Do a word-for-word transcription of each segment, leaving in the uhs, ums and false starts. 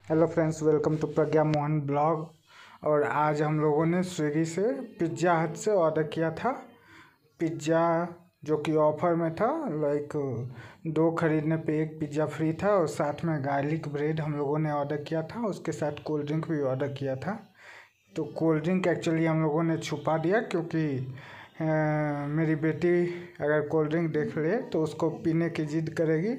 Hello friends, welcome to Pragya Mohan blog. और आज हम लोगों ने स्विगी से पिज़्ज़ा हट से ऑर्डर किया था पिज़्ज़ा, जो कि ऑफ़र में था। लाइक दो खरीदने पे एक पिज़्ज़ा फ्री था और साथ में गार्लिक ब्रेड हम लोगों ने ऑर्डर किया था। उसके साथ कोल्ड ड्रिंक भी ऑर्डर किया था। तो कोल्ड ड्रिंक एक्चुअली हम लोगों ने छुपा दिया, क्योंकि आ, मेरी बेटी अगर कोल्ड ड्रिंक देख ले तो उसको पीने की जिद करेगी।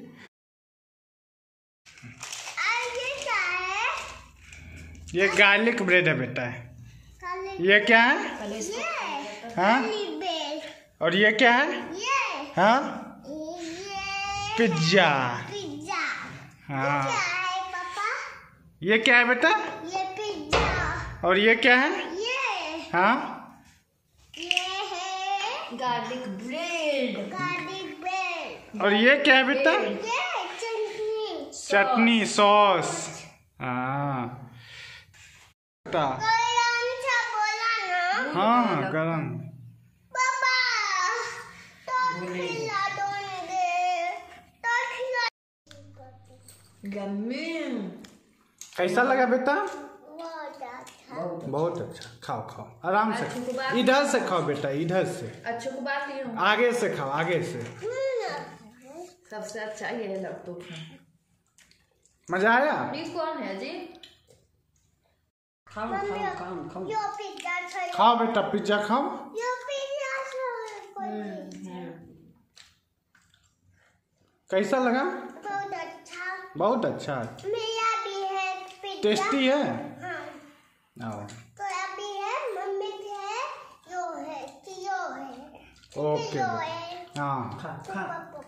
ये गार्लिक ब्रेड है बेटा। ये क्या है? हाँ, और ये क्या है? हाँ, पिज्जा। हाँ, ये क्या है बेटा? ये पिज्जा। और ये क्या है? ये हाँ, ये है गार्लिक ब्रेड। Garlic bread. और ये क्या है बेटा? ये चटनी। चटनी सॉस। हाँ बेटा। गरम सा बोला ना। हाँ, गरम। पापा तो खिला दोगे, तो खिला। गम्मी। कैसा लगा बेटा? बहुत अच्छा। बहुत अच्छा। खाओ खाओ आराम से। इधर से खाओ बेटा, इधर से। अच्छों को बात नहीं हो। आगे से खाओ, आगे से। सबसे अच्छा ये लैपटॉप है। मजा आया? प्लीज कौन है जी? खाओ खाओ खाओ खाओ। यो पिज्जा चाहिए। खाओ बेटा, पिज्जा खाओ। यो पिज्जा चाहिए। कैसा लगा? बहुत अच्छा। बहुत अच्छा। मेरा भी है पिज्जा। टेस्टी है। हाँ। आओ। थोड़ा भी है, मम्मी भी है, यो है, यो है। ओके। यो है। हाँ। खा खा।